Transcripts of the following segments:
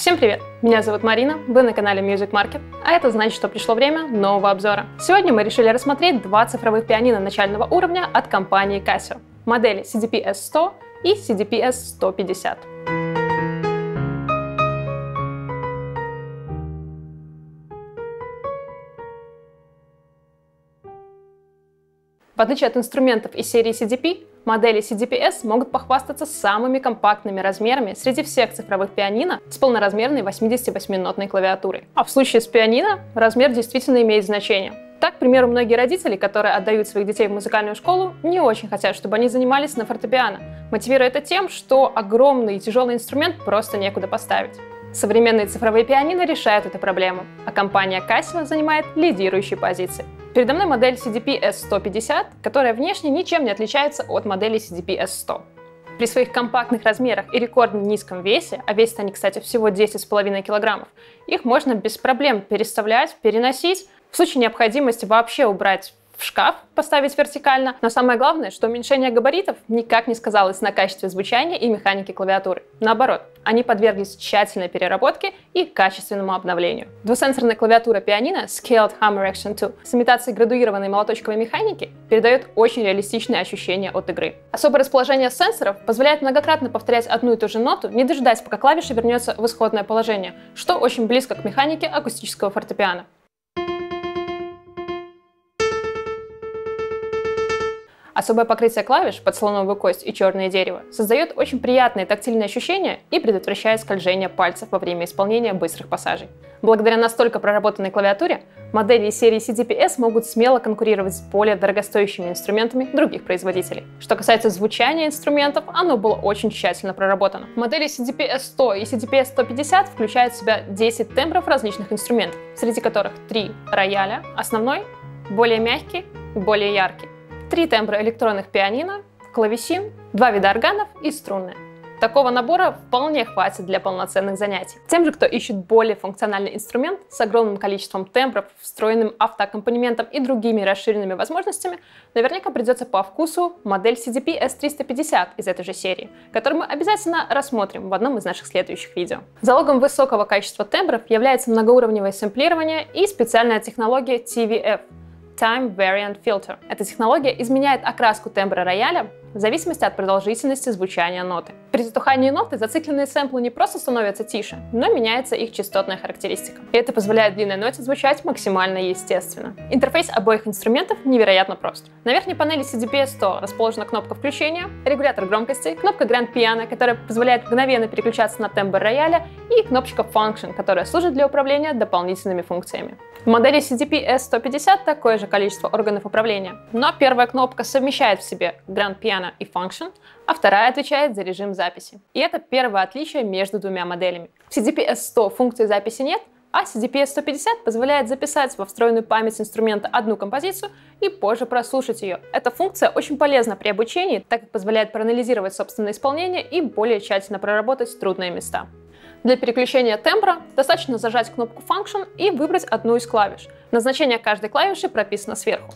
Всем привет! Меня зовут Марина, вы на канале Music Market, а это значит, что пришло время нового обзора. Сегодня мы решили рассмотреть два цифровых пианино начального уровня от компании Casio, модели CDP-S100 и CDP-S150. В отличие от инструментов из серии CDP, модели CDP-S могут похвастаться самыми компактными размерами среди всех цифровых пианино с полноразмерной 88-нотной клавиатурой. А в случае с пианино размер действительно имеет значение. Так, к примеру, многие родители, которые отдают своих детей в музыкальную школу, не очень хотят, чтобы они занимались на фортепиано, мотивируя это тем, что огромный и тяжелый инструмент просто некуда поставить. Современные цифровые пианино решают эту проблему, а компания Casio занимает лидирующие позиции. Передо мной модель CDP-S150, которая внешне ничем не отличается от модели CDP-S100. При своих компактных размерах и рекордно низком весе, а весят они, кстати, всего 10,5 кг, их можно без проблем переставлять, переносить, в случае необходимости вообще убрать в шкаф, поставить вертикально. Но самое главное, что уменьшение габаритов никак не сказалось на качестве звучания и механики клавиатуры. Наоборот, они подверглись тщательной переработке и качественному обновлению. Двусенсорная клавиатура пианино Scaled Hammer Action 2 с имитацией градуированной молоточковой механики передает очень реалистичные ощущения от игры. Особое расположение сенсоров позволяет многократно повторять одну и ту же ноту, не дожидаясь, пока клавиша вернется в исходное положение, что очень близко к механике акустического фортепиано. Особое покрытие клавиш под слоновую кость и черное дерево создает очень приятные тактильные ощущения и предотвращает скольжение пальцев во время исполнения быстрых пассажей. Благодаря настолько проработанной клавиатуре, модели из серии CDP-S могут смело конкурировать с более дорогостоящими инструментами других производителей. Что касается звучания инструментов, оно было очень тщательно проработано. Модели CDP-S100 и CDP-S150 включают в себя 10 тембров различных инструментов, среди которых 3 рояля, основной, более мягкий и более яркий. 3 тембра электронных пианино, клавесин, 2 вида органов и струнные. Такого набора вполне хватит для полноценных занятий. Тем же, кто ищет более функциональный инструмент с огромным количеством тембров, встроенным автоаккомпанементом и другими расширенными возможностями, наверняка придется по вкусу модель CDP-S350 из этой же серии, которую мы обязательно рассмотрим в одном из наших следующих видео. Залогом высокого качества тембров является многоуровневое сэмплирование и специальная технология TVF – Time Variant Filter. Эта технология изменяет окраску тембра рояля в зависимости от продолжительности звучания ноты. При затухании ноты зацикленные сэмплы не просто становятся тише, но меняется их частотная характеристика. И это позволяет длинной ноте звучать максимально естественно. Интерфейс обоих инструментов невероятно прост. На верхней панели CDP-S100 расположена кнопка включения, регулятор громкости, кнопка Grand Piano, которая позволяет мгновенно переключаться на тембр рояля, и кнопочка Function, которая служит для управления дополнительными функциями. В модели CDP-S150 такое же количество органов управления, но первая кнопка совмещает в себе Grand Piano и Function, а вторая отвечает за режим записи. И это первое отличие между двумя моделями. В CDP-S100 функции записи нет, а CDP-S150 позволяет записать во встроенную память инструмента одну композицию и позже прослушать ее. Эта функция очень полезна при обучении, так как позволяет проанализировать собственное исполнение и более тщательно проработать трудные места. Для переключения тембра достаточно зажать кнопку Function и выбрать одну из клавиш. Назначение каждой клавиши прописано сверху.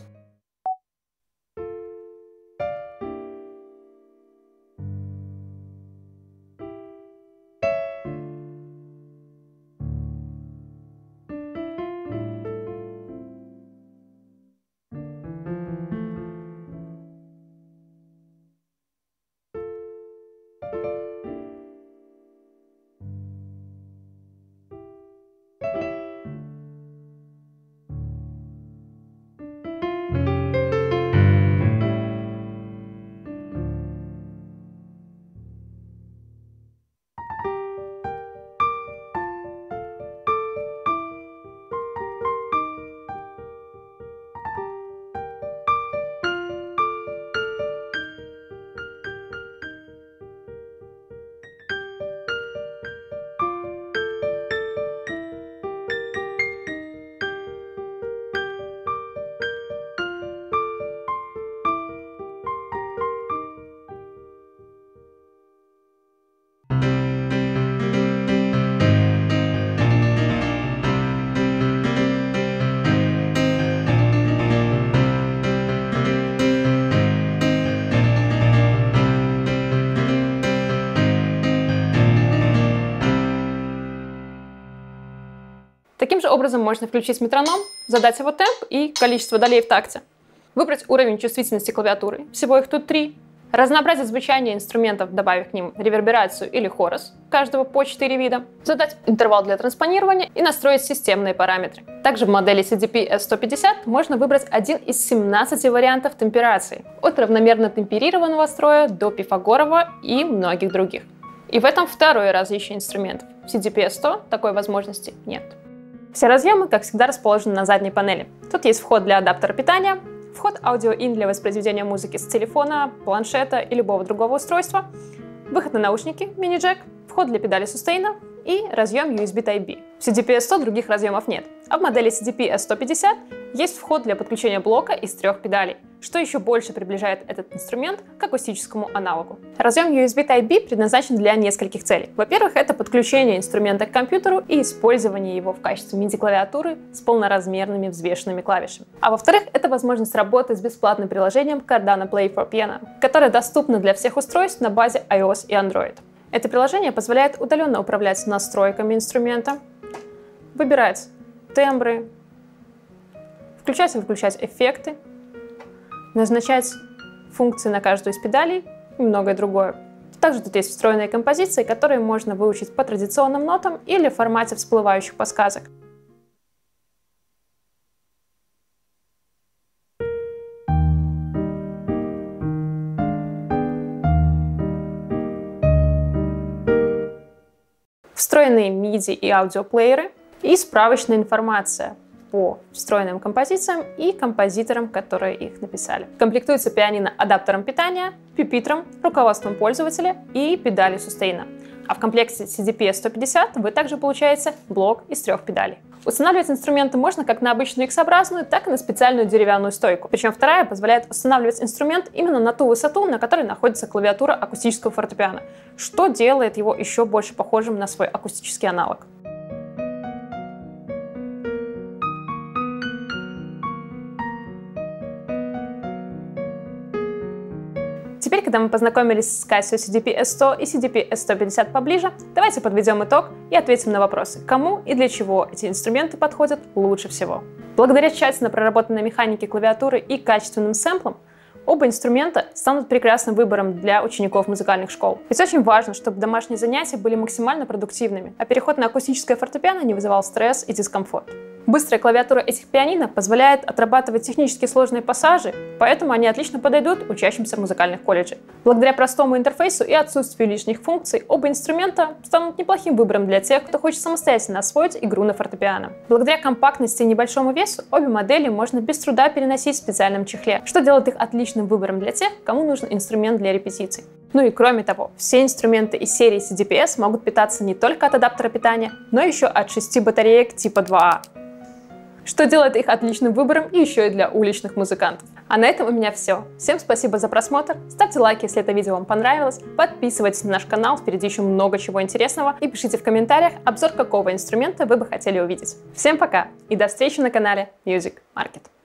Таким же образом можно включить метроном, задать его темп и количество долей в такте. Выбрать уровень чувствительности клавиатуры, всего их тут 3. Разнообразить звучание инструментов, добавив к ним реверберацию или хорус, каждого по 4 вида. Задать интервал для транспонирования и настроить системные параметры. Также в модели CDP S150 можно выбрать один из 17 вариантов темперации, от равномерно темперированного строя до пифагорова и многих других. И в этом второе различие инструментов. В CDP S100 такой возможности нет. Все разъемы, как всегда, расположены на задней панели. Тут есть вход для адаптера питания, вход аудио-ин для воспроизведения музыки с телефона, планшета и любого другого устройства, выход на наушники, мини-джек, вход для педали сустейна и разъем USB Type-B. В CDP S100 других разъемов нет, а в модели CDP S150 есть вход для подключения блока из 3 педалей, что еще больше приближает этот инструмент к акустическому аналогу. Разъем USB Type-B предназначен для нескольких целей. Во-первых, это подключение инструмента к компьютеру и использование его в качестве MIDI-клавиатуры с полноразмерными взвешенными клавишами. А во-вторых, это возможность работы с бесплатным приложением Cardano Play for Piano, которое доступно для всех устройств на базе iOS и Android. Это приложение позволяет удаленно управлять настройками инструмента, выбирать тембры, включать и выключать эффекты, назначать функции на каждую из педалей и многое другое. Также тут есть встроенные композиции, которые можно выучить по традиционным нотам или в формате всплывающих подсказок. Встроенные MIDI и аудиоплееры и справочная информация по встроенным композициям и композиторам, которые их написали. Комплектуется пианино адаптером питания, пюпитром, руководством пользователя и педалью сустейна. А в комплекте CDP S150 вы также получаете блок из 3 педалей. Устанавливать инструменты можно как на обычную X-образную, так и на специальную деревянную стойку. Причем вторая позволяет устанавливать инструмент именно на ту высоту, на которой находится клавиатура акустического фортепиано, что делает его еще больше похожим на свой акустический аналог. Теперь, когда мы познакомились с Casio CDP S100 и CDP S150 поближе, давайте подведем итог и ответим на вопросы, кому и для чего эти инструменты подходят лучше всего. Благодаря тщательно проработанной механике клавиатуры и качественным сэмплам, оба инструмента станут прекрасным выбором для учеников музыкальных школ. Ведь очень важно, чтобы домашние занятия были максимально продуктивными, а переход на акустическое фортепиано не вызывал стресс и дискомфорт. Быстрая клавиатура этих пианино позволяет отрабатывать технически сложные пассажи, поэтому они отлично подойдут учащимся музыкальных колледжей. Благодаря простому интерфейсу и отсутствию лишних функций, оба инструмента станут неплохим выбором для тех, кто хочет самостоятельно освоить игру на фортепиано. Благодаря компактности и небольшому весу, обе модели можно без труда переносить в специальном чехле, что делает их отличным выбором для тех, кому нужен инструмент для репетиций. Ну и кроме того, все инструменты из серии CDP-S могут питаться не только от адаптера питания, но еще от 6 батареек типа 2А. Что делает их отличным выбором и еще и для уличных музыкантов. А на этом у меня все. Всем спасибо за просмотр, ставьте лайки, если это видео вам понравилось, подписывайтесь на наш канал, впереди еще много чего интересного, и пишите в комментариях, обзор какого инструмента вы бы хотели увидеть. Всем пока и до встречи на канале Music Market.